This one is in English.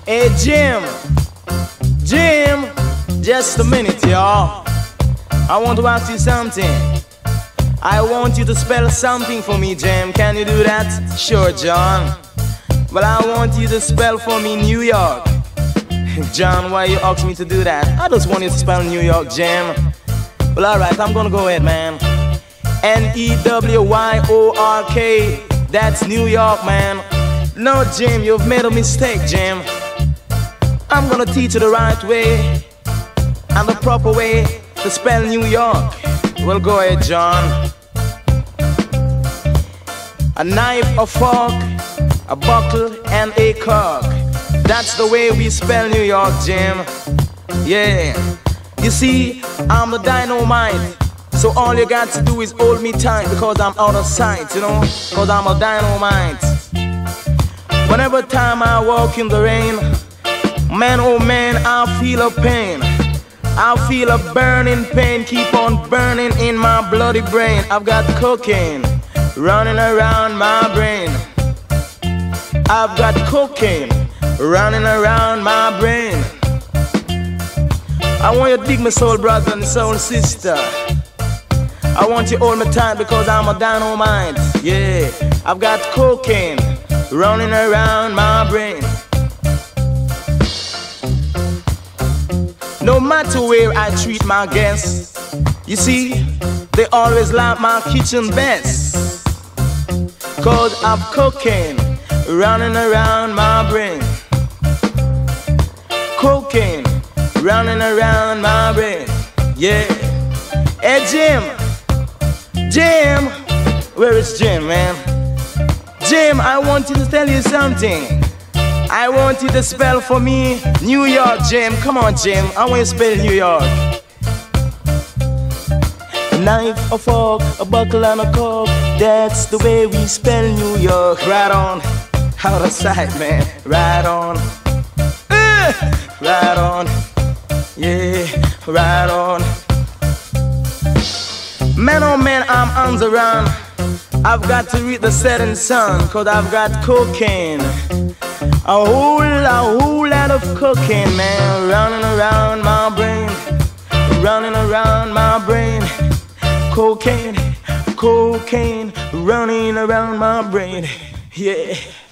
Hey Jim, just a minute, y'all. I want to ask you something. I want you to spell something for me, Jim. Can you do that? Sure, John. Well, I want you to spell for me New York. John, why you ask me to do that? I just want you to spell New York, Jim. Well, alright, I'm gonna go ahead, man. N-E-W-Y-O-R-K. That's New York, man. No, Jim, you've made a mistake, Jim. I'm gonna teach you the right way and the proper way to spell New York. Well, go ahead, John. A knife, a fork, a buckle, and a cork. That's the way we spell New York, Jim. Yeah. You see, I'm the dynamite. So all you got to do is hold me tight because I'm out of sight, you know? Because I'm a dynamite. Whenever time I walk in the rain, man, oh man, I feel a pain. I feel a burning pain, keep on burning in my bloody brain. I've got cocaine running around my brain. I've got cocaine running around my brain. I want you to dig my soul brother and soul sister. I want you to hold me tight because I'm a dynamite. Yeah, I've got cocaine running around my brain. No matter where I treat my guests, you see, they always like my kitchen best. Cause I've cocaine running around my brain. Cocaine running around my brain. Yeah. Hey Jim, where is Jim, man? Jim, I want you to tell you something. I want you to spell for me New York, Jim. Come on, Jim, I want you to spell New York. A knife, a fork, a buckle and a cork. That's the way we spell New York. Right on, out of sight, man. Right on, right on, yeah, right on. Man, oh man, I'm on the run. I've got to read the setting sun, cause I've got cocaine. A whole lot of cocaine, man, running around my brain. Running around my brain. Cocaine, cocaine, running around my brain. Yeah.